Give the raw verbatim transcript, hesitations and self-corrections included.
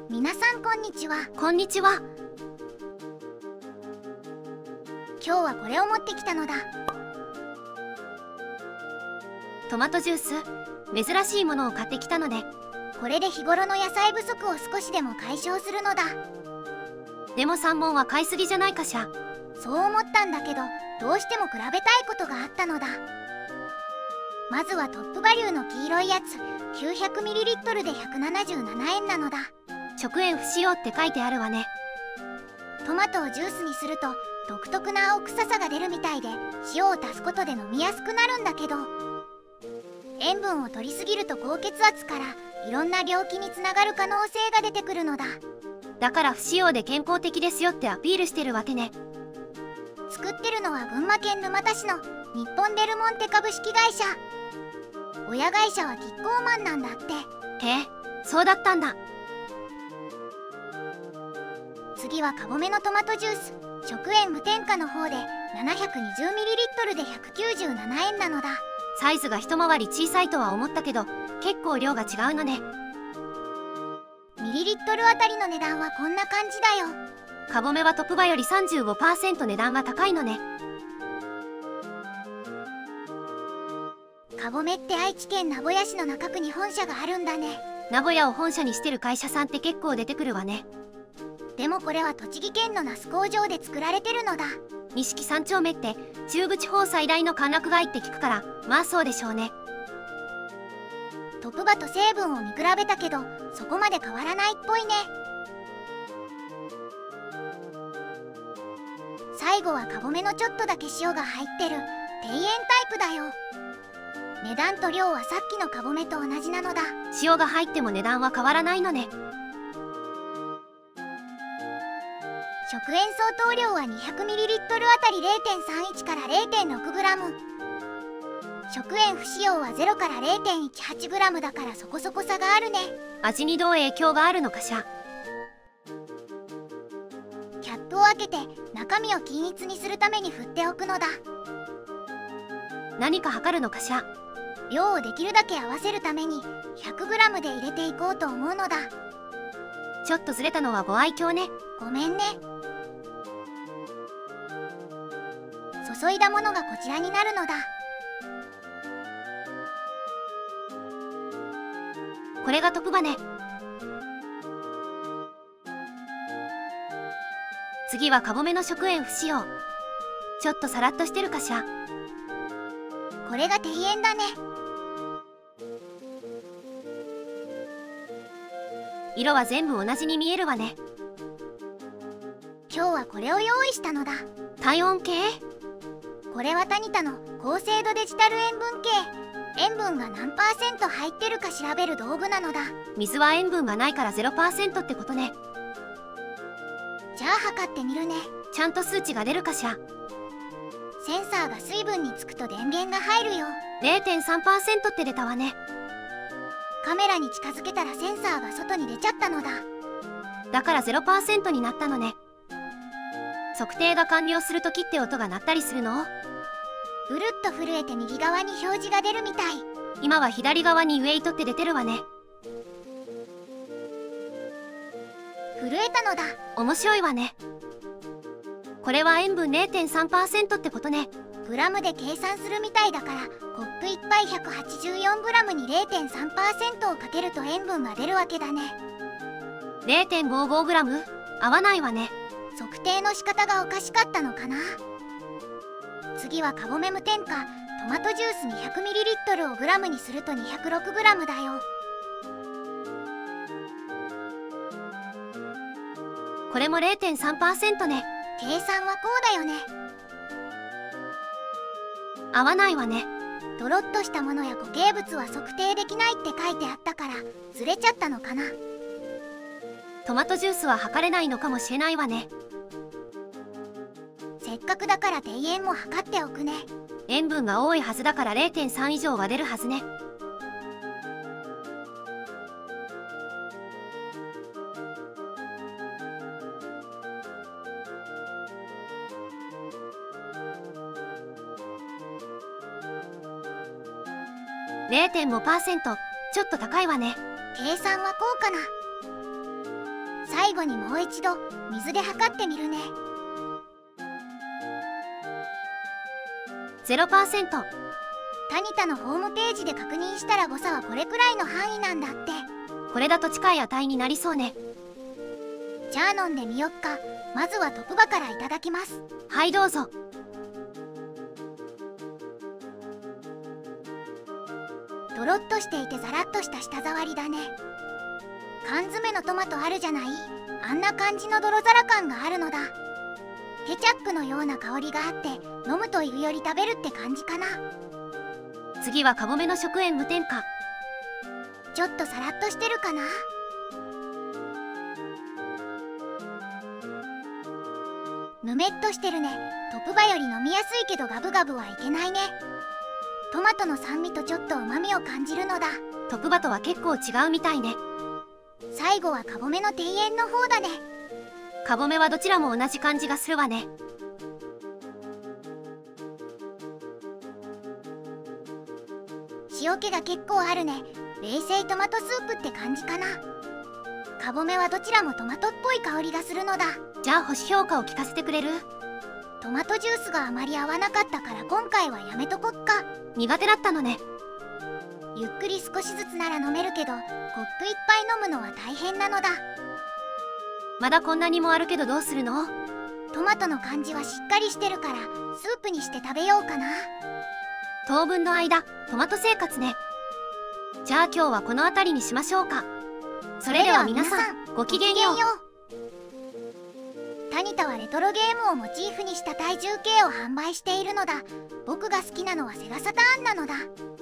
皆さんこんにちは。 こんにちは。 今日はこれを持ってきたのだ。 トマトジュース、珍しいものを買ってきたので。 これで日頃の野菜不足を少しでも解消するのだ。 でもさんぼんは買いすぎじゃないかしら。 そう思ったんだけど、どうしても比べたいことがあったのだ。まずはトップバリューの黄色いやつ、 きゅうひゃくミリリットル でひゃくななじゅうななえんなのだ。 食塩不使用って書いてあるわね。 トマトをジュースにすると独特な青臭さが出るみたいで、塩を足すことで飲みやすくなるんだけど、塩分を取りすぎると高血圧からいろんな病気につながる可能性が出てくるのだ。 だから不使用で健康的ですよってアピールしてるわけね。 作ってるのは群馬県沼田市の日本デルモンテ株式会社。親会社はキッコーマンなんだって。 へえ、そうだったんだ。 次はカゴメのトマトジュース、食塩無添加の方で ななひゃくにじゅうミリリットル でひゃくきゅうじゅうななえんなのだ。 サイズが一回り小さいとは思ったけど、結構量が違うのね。 ミリリットルあたりの値段はこんな感じだよ。 カゴメはトップバより さんじゅうごパーセント 値段は高いのね。 カゴメって愛知県名古屋市の中区に本社があるんだね。 名古屋を本社にしてる会社さんって結構出てくるわね。 でもこれは栃木県の那須工場で作られてるのだ。 錦三丁目って中部地方最大の歓楽街って聞くから、まあそうでしょうね。 トップバと成分を見比べたけど、そこまで変わらないっぽいね。最後はカゴメのちょっとだけ塩が入ってる低塩タイプだよ。値段と量はさっきのカゴメと同じなのだ。 塩が入っても値段は変わらないのね。 食塩相当量は にひゃくミリリットル あたり れいてんさんいち から れいてんろくグラム。食塩不使用はゼロから れいてんいちはちグラムだからそこそこ差があるね。 味にどう影響があるのかしら。 キャップを開けて中身を均一にするために振っておくのだ。 何か測るのかしら。 量をできるだけ合わせるために ひゃくグラム で入れていこうと思うのだ。 ちょっとずれたのはご愛嬌ね。 ごめんね。注いだものがこちらになるのだ。 これがトップバね。次はカゴメの食塩不使用。ちょっとさらっとしてるかしら。 これが低塩だね。 色は全部同じに見えるわね。 今日はこれを用意したのだ。 体温計？ これはタニタの高精度デジタル塩分計。塩分が何パーセント入ってるか調べる道具なのだ。 水は塩分がないから ゼロパーセント ってことね。 じゃあ測ってみるね。 ちゃんと数値が出るかしら。 センサーが水分につくと電源が入るよ。 れいてんさんパーセント って出たわね。 カメラに近づけたらセンサーが外に出ちゃったのだ。 だから ゼロパーセント になったのね。測定が完了するときって音が鳴ったりするの？ ぐるっと震えて右側に表示が出るみたい。 今は左側にウェイトって出てるわね。 震えたのだ。 面白いわね。これは塩分 れいてんさんパーセント ってことね。 グラムで計算するみたいだから、コップいっぱい ひゃくはちじゅうよんグラム に れいてんさんパーセント をかけると塩分が出るわけだね。 れいてんごじゅうごグラム？ 合わないわね。 測定の仕方がおかしかったのかな。次はカゴメ無添加トマトジュース にひゃくミリリットル をグラムにすると にひゃくろくグラム だよ。 これも れいてんさんパーセント ね。 計算はこうだよね。 合わないわね。 ドロッとしたものや固形物は測定できないって書いてあったからずれちゃったのかな。 トマトジュースは測れないのかもしれないわね。 せっかくだから低塩も測っておくね。 塩分が多いはずだから れいてんさん 以上は出るはずね。れいてんごパーセント、ちょっと高いわね。 計算はこうかな。 最後にもう一度水で測ってみるね。 ゼロパーセント。 タニタのホームページで確認したら誤差はこれくらいの範囲なんだって。 これだと近い値になりそうね。 じゃあ飲んでみよっか。まずはトクバからいただきます。 はいどうぞ。 とろっとしていてザラッとした舌触りだね。缶詰のトマトあるじゃない、あんな感じの泥皿感があるのだ。ケチャップのような香りがあって、飲むというより食べるって感じかな。 次はカゴメの食塩無添加。 ちょっとサラッとしてるかな。ぬめっとしてるね。トクバより飲みやすいけどガブガブはいけないね。トマトの酸味とちょっと旨味を感じるのだ。 トクバとは結構違うみたいね。 最後はカゴメの庭園の方だね。 カゴメはどちらも同じ感じがするわね。 塩気が結構あるね。冷製トマトスープって感じかな。カゴメはどちらもトマトっぽい香りがするのだ。 じゃあ星評価を聞かせてくれる？ トマトジュースがあまり合わなかったから今回はやめとこっか。 苦手だったのね。 ゆっくり少しずつなら飲めるけど、コップいっぱい飲むのは大変なのだ。 まだこんなにもあるけどどうするの？ トマトの感じはしっかりしてるからスープにして食べようかな。 当分の間トマト生活ね。じゃあ今日はこの辺りにしましょうか。それでは皆さんごきげんよう。タニタはレトロゲームをモチーフにした体重計を販売しているのだ。僕が好きなのはセガサターンなのだ。